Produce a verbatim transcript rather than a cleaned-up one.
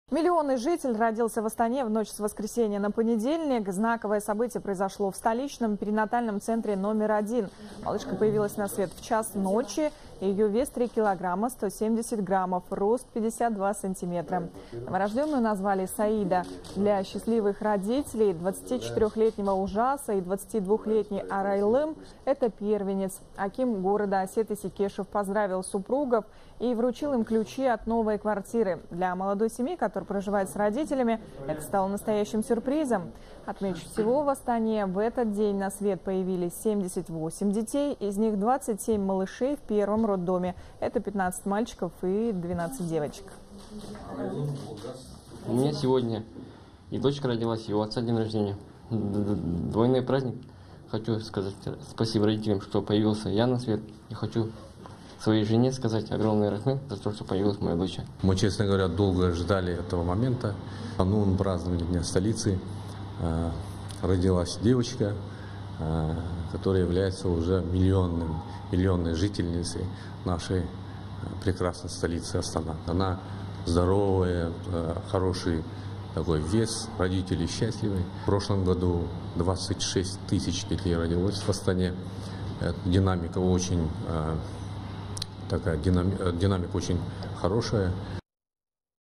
Миллионный житель родился в Астане в ночь с воскресенья на понедельник. Знаковое событие произошло в столичном перинатальном центре номер один. Малышка появилась на свет в час ночи. Ее вес три килограмма сто семьдесят граммов, рост пятьдесят два сантиметра. Новорожденную назвали Саида. Для счастливых родителей двадцатичетырёхлетнего Ужаса и двадцатидвухлетней Арайлым это первенец. Аким города Осет Исекешев поздравил супругов и вручил им ключи от новой квартиры. Для молодой семьи, которая проживает с родителями, это стало настоящим сюрпризом. Отмечу, всего в Астане в этот день на свет появились семьдесят восемь детей, из них двадцать семь малышей в первом роддоме. Это пятнадцать мальчиков и двенадцать девочек. У меня сегодня и дочка родилась, и у отца день рождения. Двойной праздник. Хочу сказать спасибо родителям, что появился я на свет. И хочу своей жене сказать огромное рахмет за то, что появилась моя дочь. Мы, честно говоря, долго ждали этого момента. Канун празднования Дня столицы э, родилась девочка, э, которая является уже миллионным, миллионной жительницей нашей э, прекрасной столицы Астана. Она здоровая, э, хороший такой вес, родители счастливы. В прошлом году двадцать шесть тысяч детей родилось в Астане. Э, динамика очень... Э, Такая динамика, динамика очень хорошая.